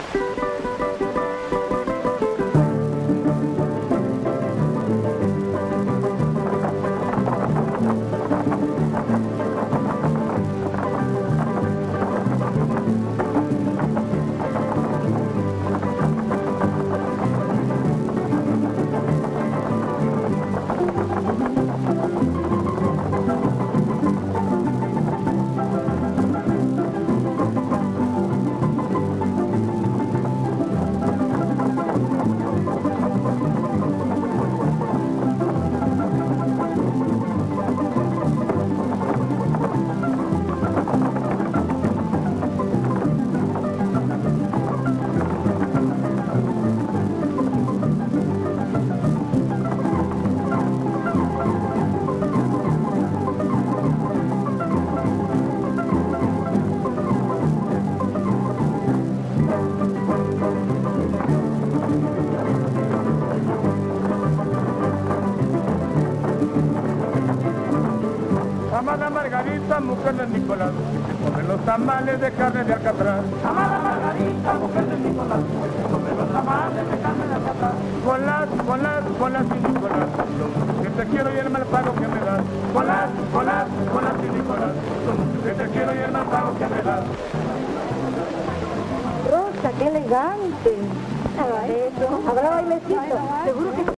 Amada Margarita, mujer de Nicolás, come los tamales de carne de alcatraz. Amada Margarita, mujer de Nicolás, come los tamales de carne de alcatraz. Colás y Nicolás, lo mucho que te quiero y el mal pago que me das. Colás y Nicolás, lo mucho que te quiero y el mal pago que me das. Rosa, qué elegante. Habrá bailecito, seguro que